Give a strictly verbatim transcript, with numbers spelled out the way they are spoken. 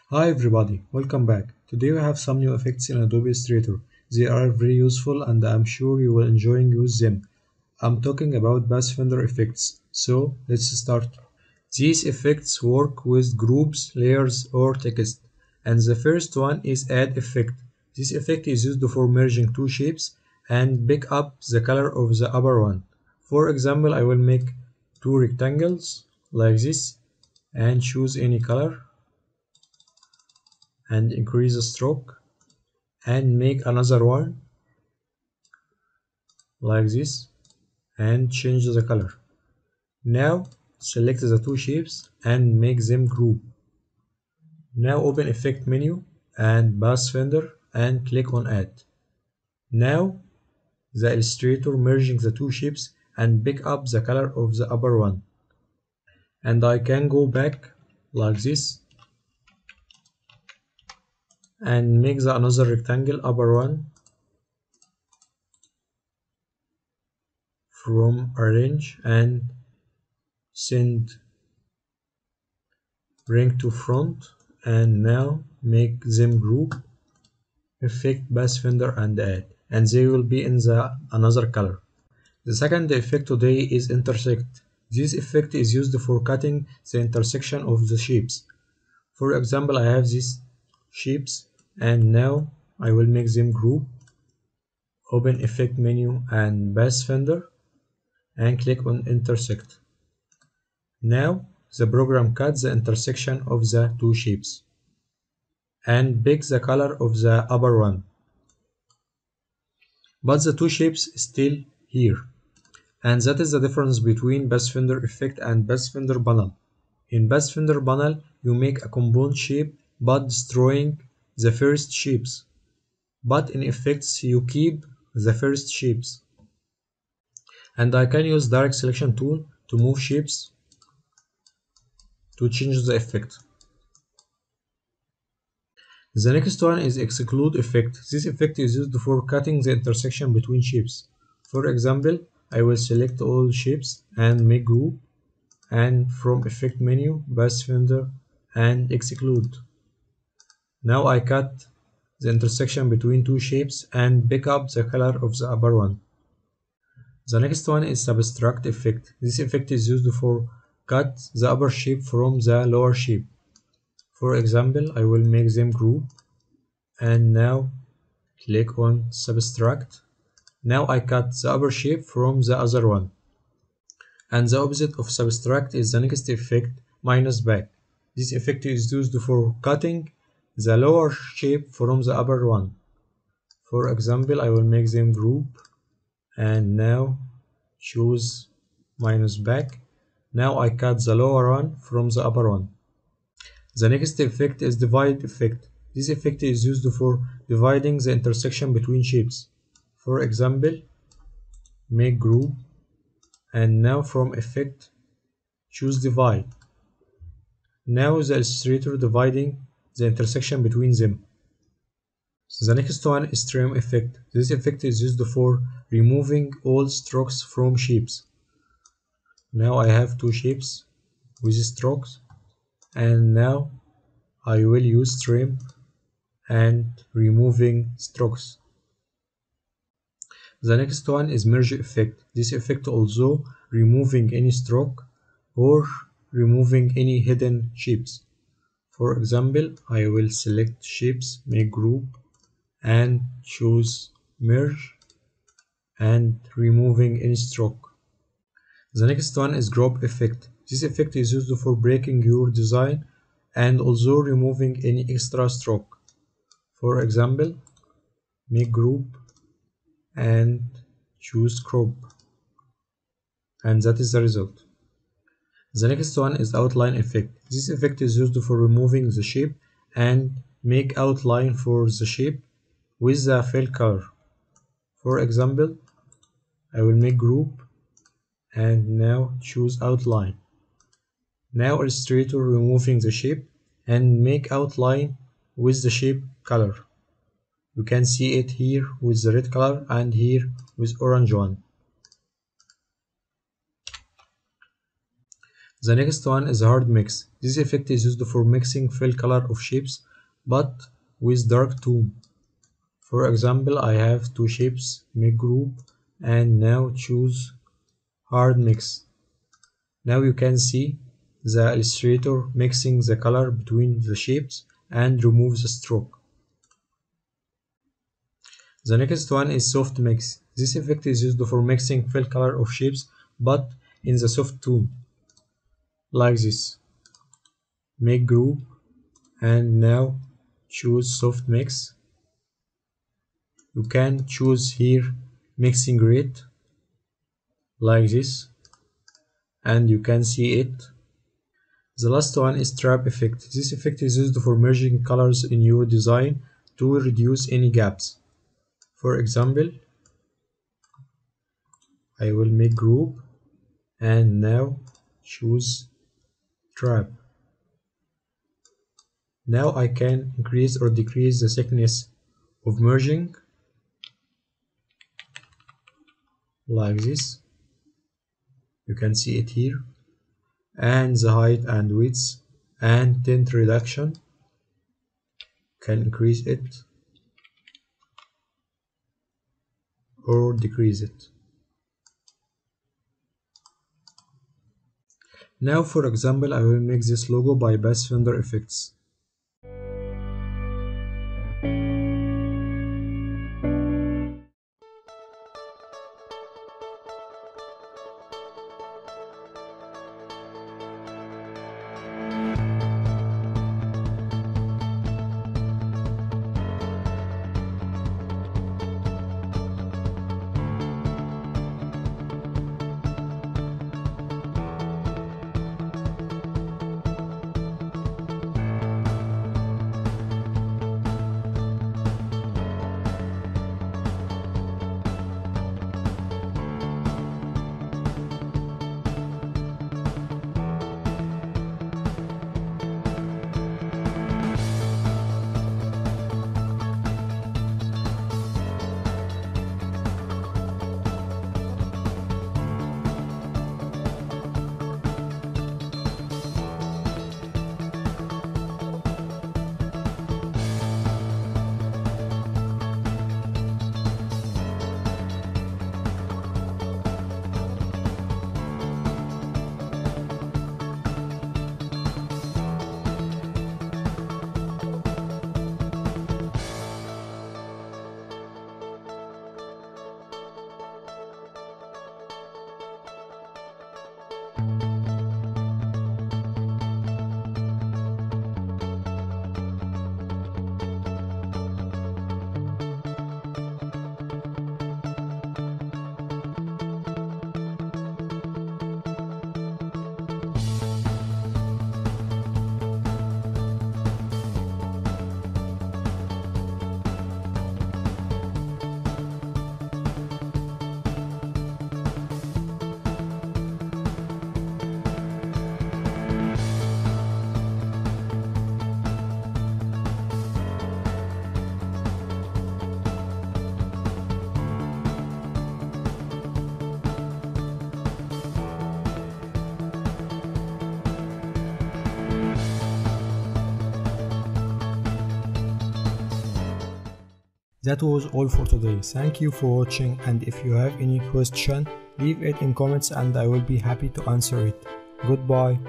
Hi everybody, welcome back. Today we have some new effects in Adobe Illustrator. They are very useful and I'm sure you will enjoy use them. I'm talking about Pathfinder effects. So let's start. These effects work with groups, layers or text. And the first one is add effect. This effect is used for merging two shapes and pick up the color of the upper one. For example, I will make two rectangles like this and choose any color and increase the stroke and make another one like this and change the color. Now select the two shapes and make them group. Now open effect menu and Pathfinder and click on add. Now the Illustrator merging the two shapes and pick up the color of the upper one. And I can go back like this and make the another rectangle upper one from arrange and send bring to front and now make them group effect Pathfinder and add and they will be in the another color. The second effect today is intersect. This effect is used for cutting the intersection of the shapes. For example, I have these shapes and now I will make them group. Open effect menu and Pathfinder and click on intersect. Now the program cuts the intersection of the two shapes and picks the color of the upper one. But the two shapes still here. And that is the difference between Pathfinder effect and Pathfinder panel. In Pathfinder panel, you make a compound shape but destroying the first shapes. But in effects, you keep the first shapes. And I can use direct selection tool to move shapes to change the effect. The next one is exclude effect. This effect is used for cutting the intersection between shapes. For example, I will select all shapes and make group and from effect menu, Pathfinder and exclude. Now I cut the intersection between two shapes and pick up the color of the upper one. The next one is subtract effect. This effect is used for cut the upper shape from the lower shape. For example, I will make them group and now click on subtract. Now I cut the upper shape from the other one. And the opposite of subtract is the next effect, minus back. This effect is used for cutting the lower shape from the upper one. For example, I will make them group and now choose minus back. Now I cut the lower one from the upper one. The next effect is divide effect. This effect is used for dividing the intersection between shapes. For example, make group and now from effect choose divide. Now the Illustrator dividing the intersection between them. The next one is trim effect. This effect is used for removing all strokes from shapes. Now I have two shapes with strokes and now I will use trim and removing strokes. The next one is merge effect. This effect also removing any stroke or removing any hidden shapes. For example, I will select shapes, make group and choose merge and removing any stroke. The next one is group effect. This effect is used for breaking your design and also removing any extra stroke. For example, make group and choose crop and that is the result. The next one is outline effect. This effect is used for removing the shape and make outline for the shape with the fill color. For example, I will make group and now choose outline. Now Illustrator removing the shape and make outline with the shape color. You can see it here with the red color and here with orange one. The next one is hard mix. This effect is used for mixing fill color of shapes but with dark tone. For example, I have two shapes, make group, and now choose hard mix. Now you can see the illustrator mixing the color between the shapes and remove the stroke. The next one is soft mix. This effect is used for mixing fill color of shapes but in the soft tone, like this. Make group and now choose soft mix. You can choose here mixing rate, like this, and you can see it. The last one is trap effect. This effect is used for merging colors in your design to reduce any gaps. For example, I will make group and now choose trap. Now I can increase or decrease the thickness of merging, like this. You can see it here, and the height and width and tint reduction, can increase it or decrease it. Now for example, I will make this logo by Pathfinder Effects. That was all for today. Thank you for watching, and if you have any question, leave it in comments and I will be happy to answer it. Goodbye.